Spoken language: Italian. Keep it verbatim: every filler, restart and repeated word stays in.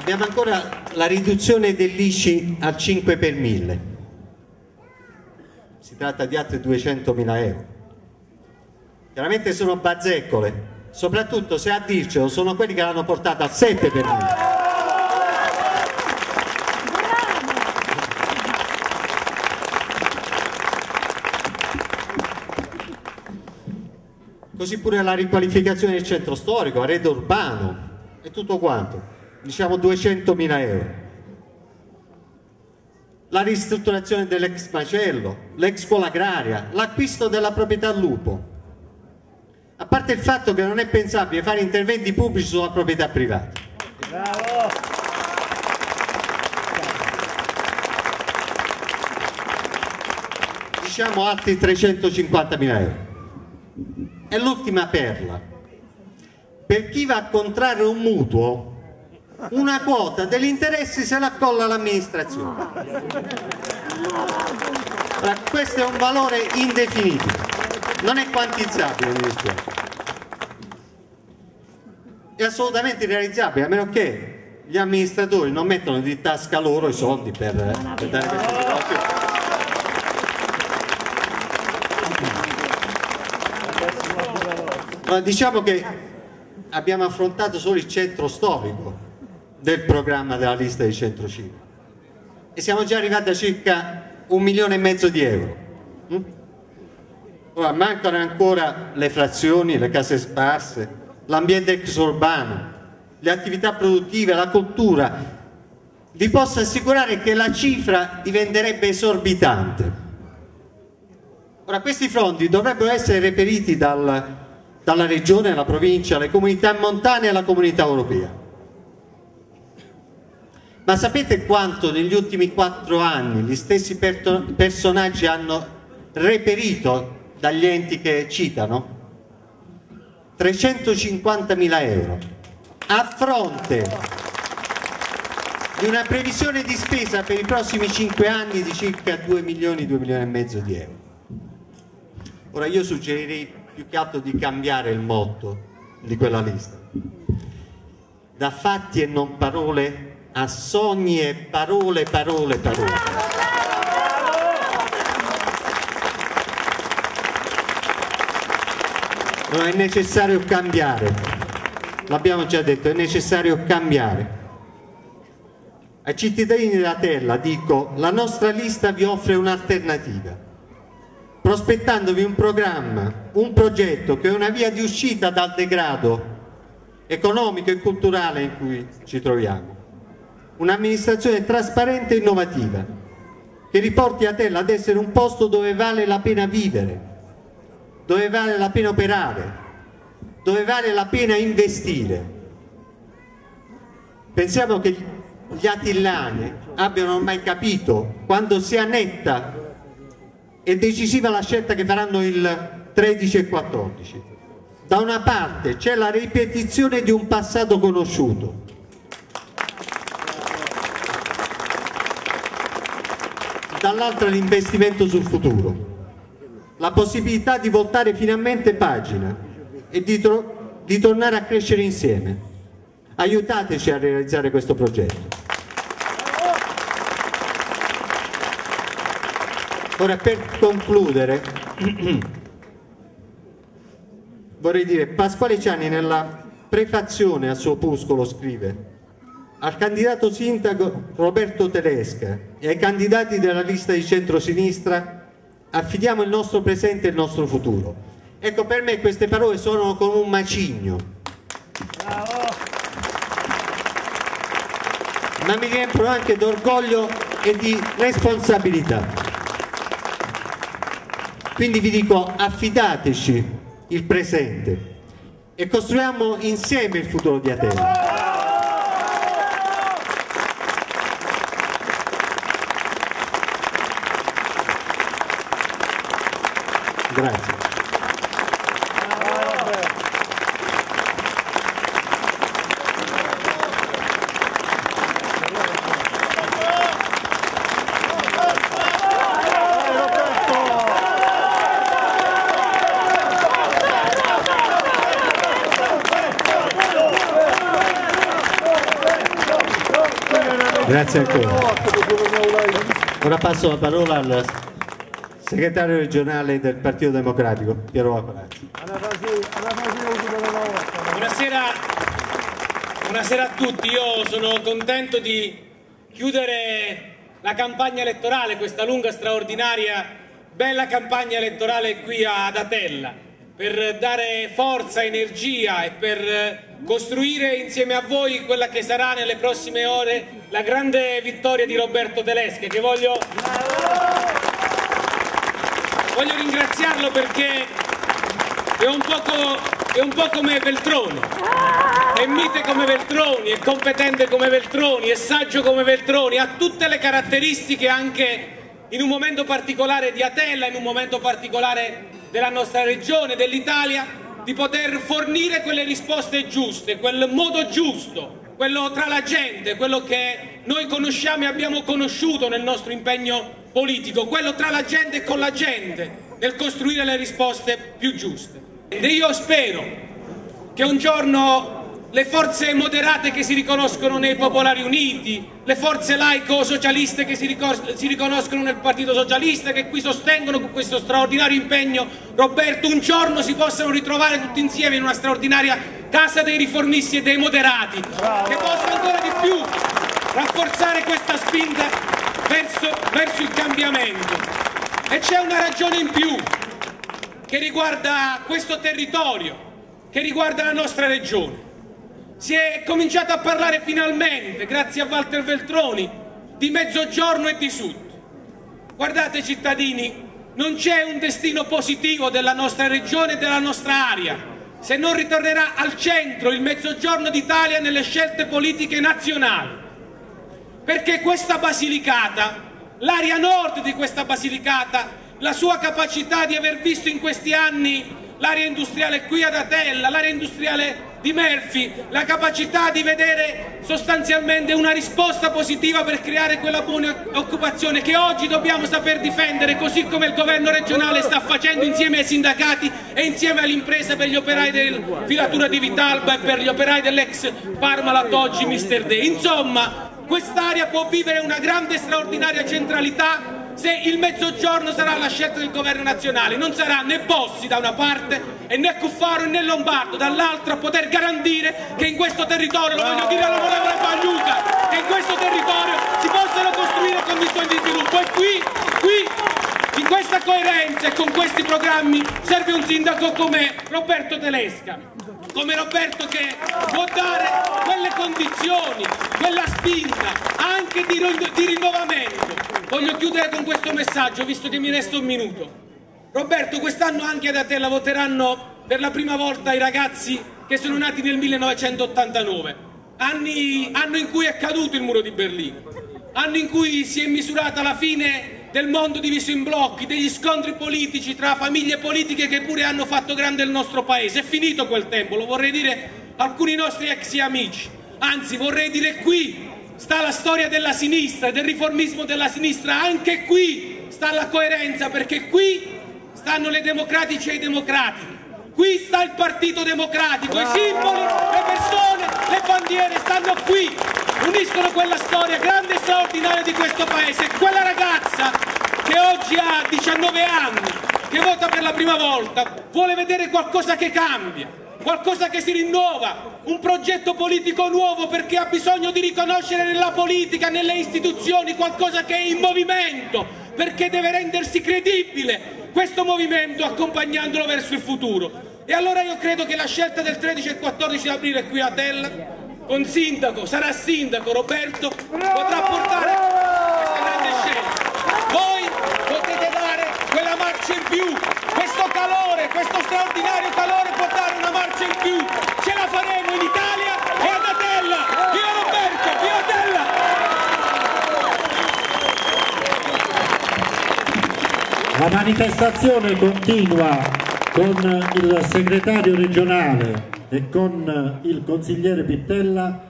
Abbiamo ancora la riduzione dell'I C I al cinque per mille. Si tratta di altri duecentomila euro. Chiaramente sono bazzecole, soprattutto se a dircelo sono quelli che l'hanno portata al sette per mille. Così pure la riqualificazione del centro storico, arredo urbano e tutto quanto, diciamo duecentomila euro. La ristrutturazione dell'ex macello, l'ex scuola agraria, l'acquisto della proprietà lupo. A parte il fatto che non è pensabile fare interventi pubblici sulla proprietà privata. Bravo! Diciamo altri trecentocinquantamila euro. E l'ultima perla: per chi va a contrarre un mutuo, una quota degli interessi se la accolla l'amministrazione. Questo è un valore indefinito, non è quantizzabile, mi dispiace. È assolutamente irrealizzabile, a meno che gli amministratori non mettono di tasca loro i soldi per, per dare questa situazione. Allora, diciamo che abbiamo affrontato solo il centro storico del programma della lista di centro civico e siamo già arrivati a circa un milione e mezzo di euro. Ora, mancano ancora le frazioni, le case sparse, l'ambiente exurbano, le attività produttive, la cultura. Vi posso assicurare che la cifra diventerebbe esorbitante. Ora, questi fondi dovrebbero essere reperiti dal dalla regione alla provincia, alle comunità montane e alla comunità europea. Ma sapete quanto negli ultimi quattro anni gli stessi per personaggi hanno reperito dagli enti che citano? trecentocinquantamila euro, a fronte di una previsione di spesa per i prossimi cinque anni di circa due milioni, due milioni e mezzo di euro. Ora, io suggerirei più che altro di cambiare il motto di quella lista: da fatti e non parole a sogni e parole, parole, parole. No, è necessario cambiare, l'abbiamo già detto, è necessario cambiare. Ai cittadini della Tella dico: la nostra lista vi offre un'alternativa, prospettandovi un programma, un progetto che è una via di uscita dal degrado economico e culturale in cui ci troviamo. Un'amministrazione trasparente e innovativa che riporti Atella ad essere un posto dove vale la pena vivere, dove vale la pena operare, dove vale la pena investire. Pensiamo che gli atillani abbiano ormai capito quando sia netta e decisiva la scelta che faranno il tredici e quattordici. Da una parte c'è la ripetizione di un passato conosciuto, dall'altra l'investimento sul futuro, la possibilità di voltare finalmente pagina e di, di tornare a crescere insieme. Aiutateci a realizzare questo progetto. Ora, per concludere, vorrei dire, Pasquale Ciani nella prefazione al suo opuscolo scrive: al candidato sindaco Roberto Tedesca e ai candidati della lista di centrosinistra affidiamo il nostro presente e il nostro futuro. Ecco, per me queste parole sono come un macigno. Bravo. Ma mi riempiono anche d'orgoglio e di responsabilità. Quindi vi dico: affidateci il presente e costruiamo insieme il futuro di Atella. Grazie. Grazie ancora. Ora passo la parola al segretario regionale del Partito Democratico, Piero Apalazzi. Buonasera, buonasera a tutti. Io sono contento di chiudere la campagna elettorale, questa lunga, straordinaria, bella campagna elettorale qui ad Atella, per dare forza, energia e per costruire insieme a voi quella che sarà nelle prossime ore la grande vittoria di Roberto Telesca, che voglio, voglio ringraziarlo perché è un poco, è un po' come Veltroni, è mite come Veltroni, è competente come Veltroni, è saggio come Veltroni, ha tutte le caratteristiche anche in un momento particolare di Atella, in un momento particolare della nostra regione, dell'Italia, di poter fornire quelle risposte giuste, quel modo giusto, quello tra la gente, quello che noi conosciamo e abbiamo conosciuto nel nostro impegno politico, quello tra la gente e con la gente, nel costruire le risposte più giuste. E io spero che un giorno le forze moderate che si riconoscono nei Popolari Uniti, le forze laico-socialiste che si, si riconoscono nel Partito Socialista, che qui sostengono con questo straordinario impegno Roberto, un giorno si possano ritrovare tutti insieme in una straordinaria casa dei riformisti e dei moderati, che possa ancora di più rafforzare questa spinta verso, verso il cambiamento. E c'è una ragione in più che riguarda questo territorio, che riguarda la nostra regione. Si è cominciato a parlare finalmente, grazie a Walter Veltroni, di Mezzogiorno e di Sud. Guardate cittadini, non c'è un destino positivo della nostra regione e della nostra area se non ritornerà al centro il Mezzogiorno d'Italia nelle scelte politiche nazionali. Perché questa Basilicata, l'area nord di questa Basilicata, la sua capacità di aver visto in questi anni l'area industriale qui ad Atella, l'area industriale di Melfi, la capacità di vedere sostanzialmente una risposta positiva per creare quella buona occupazione che oggi dobbiamo saper difendere, così come il governo regionale sta facendo insieme ai sindacati e insieme alle imprese, per gli operai della filatura di Vitalba e per gli operai dell'ex Parmalat, oggi mister Day. Insomma, quest'area può vivere una grande e straordinaria centralità se il Mezzogiorno sarà la scelta del governo nazionale. Non sarà né Bossi da una parte e né Cuffaro né Lombardo dall'altra a poter garantire che in questo territorio, lo voglio dire all'onorevole Pagliuca, che in questo territorio si possano costruire condizioni di sviluppo. E qui, qui, in questa coerenza e con questi programmi serve un sindaco come Roberto Telesca, come Roberto, che può dare quelle condizioni, quella spinta anche di, di rinnovamento. Voglio chiudere con questo messaggio, visto che mi resta un minuto. Roberto, quest'anno anche ad Atella voteranno per la prima volta i ragazzi che sono nati nel millenovecentottantanove, anni, anno in cui è caduto il muro di Berlino, anno in cui si è misurata la fine del mondo diviso in blocchi, degli scontri politici tra famiglie politiche che pure hanno fatto grande il nostro paese. È finito quel tempo, lo vorrei dire a alcuni nostri ex amici, anzi vorrei dire qui sta la storia della sinistra, del riformismo della sinistra, anche qui sta la coerenza, perché qui stanno le democratici e i democratici, qui sta il Partito Democratico, i simboli, le persone, le bandiere stanno qui, uniscono quella storia grande e straordinaria di questo paese. E quella ragazza che oggi ha diciannove anni, che vota per la prima volta, vuole vedere qualcosa che cambia, qualcosa che si rinnova, un progetto politico nuovo, perché ha bisogno di riconoscere nella politica, nelle istituzioni, qualcosa che è in movimento, perché deve rendersi credibile questo movimento accompagnandolo verso il futuro. E allora io credo che la scelta del tredici e quattordici aprile qui a Atella, con sindaco, sarà sindaco Roberto, potrà portare questa grande scelta. Voi potete dare quella marcia in più, questo calore, questo straordinario calore può dare una marcia in più. Ce la faremo in Italia e ad Atella. Viva Roberto, viva Atella! La manifestazione continua con il segretario regionale e con il consigliere Pittella